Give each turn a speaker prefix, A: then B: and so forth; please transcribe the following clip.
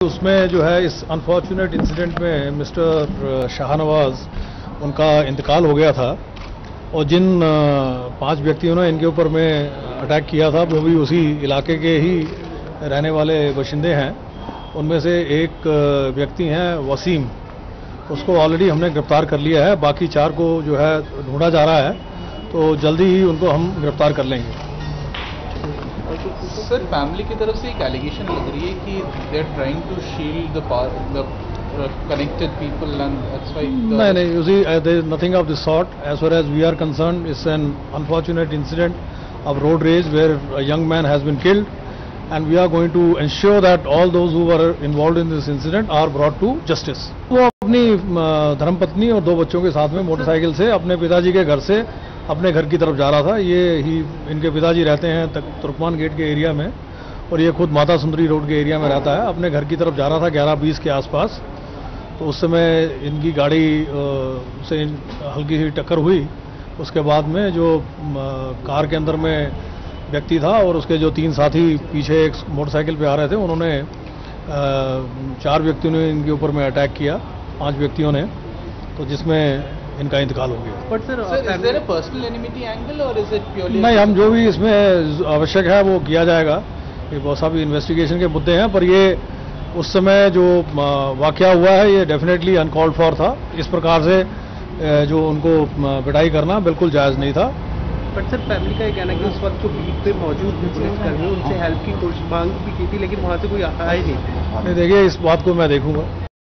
A: उसमें जो है इस अनफॉर्चुनेट इंसिडेंट में मिस्टर शाहनवाज उनका इंतकाल हो गया था और जिन 5 व्यक्तियों ने इनके ऊपर में अटैक किया था वो भी उसी इलाके के ही रहने वाले बाशिंदे हैं। उनमें से एक व्यक्ति हैं वसीम, उसको ऑलरेडी हमने गिरफ्तार कर लिया है। बाकी 4 को जो है ढूंढा जा रहा है, तो जल्दी ही उनको हम गिरफ्तार कर लेंगे।
B: सर, फैमिली की तरफ से एक एलिगेशन लग रही है कि they are trying to shield the connected people and that's why
A: नहीं, you see, there is nothing of this sort. As far as we are concerned, it's an unfortunate incident of road rage where a young man has been killed, and we are going to ensure that all those who were involved in this incident are brought to justice. वो अपनी धर्मपत्नी और 2 बच्चों के साथ में motorcycle से अपने पिताजी के घर से अपने घर की तरफ जा रहा था। ये ही इनके पिताजी रहते हैं तुर्कमान गेट के एरिया में और ये खुद माता सुंदरी रोड के एरिया में रहता है। अपने घर की तरफ जा रहा था 11:20 के आसपास, तो उस समय इनकी गाड़ी से हल्की सी टक्कर हुई। उसके बाद में जो कार के अंदर में व्यक्ति था और उसके जो 3 साथी पीछे एक मोटरसाइकिल पे आ रहे थे, उन्होंने 4 व्यक्तियों ने इनके ऊपर में अटैक किया, 5 व्यक्तियों ने, तो जिसमें इनका इंतकाल हो गया।
B: But sir, is there a personal enmity angle और इज इट प्योरली?
A: नहीं, हम जो भी इसमें आवश्यक है वो किया जाएगा। ये बहुत सारी इन्वेस्टिगेशन के मुद्दे हैं, पर ये उस समय जो वाकया हुआ है ये डेफिनेटली अनकॉल्ड फॉर था। इस प्रकार से जो उनको पिटाई करना बिल्कुल जायज़ नहीं था।
C: बट सर, फैमिली का ये कहना है कि उस वक्त जो बीट पे मौजूद थे पुलिसकर्मी, उनसे हेल्प की कोशिश मांग भी की थी, लेकिन वहाँ से कोई आया ही नहीं।
A: देखिए, इस बात को मैं देखूंगा।